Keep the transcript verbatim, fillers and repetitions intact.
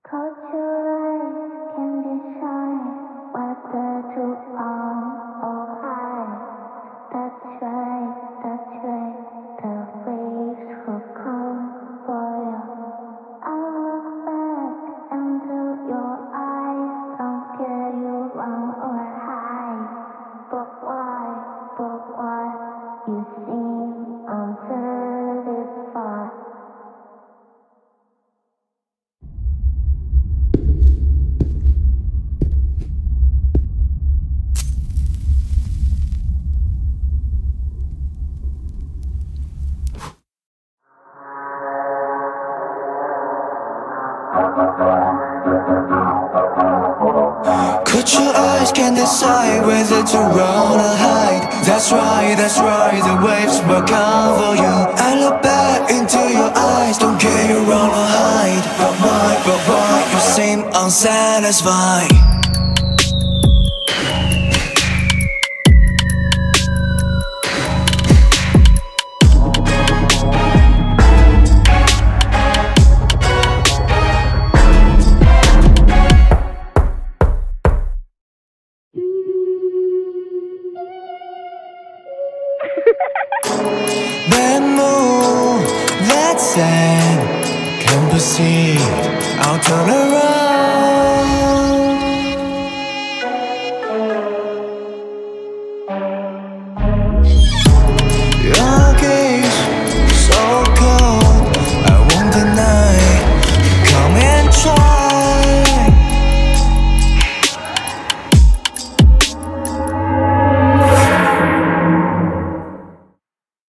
Close your eyes, can decide whether to on or high. That's right, that's right. The waves will come for you. I look back into your eyes. Don't care you wrong or high. But why, but why you seem unsatisfied? Close your eyes, can decide whether to run or hide. That's right, that's right, the waves will come for you. I look back into your eyes, don't care you run or hide. But why, but why you seem unsatisfied? That moon, that sand, can proceed. I'll turn around.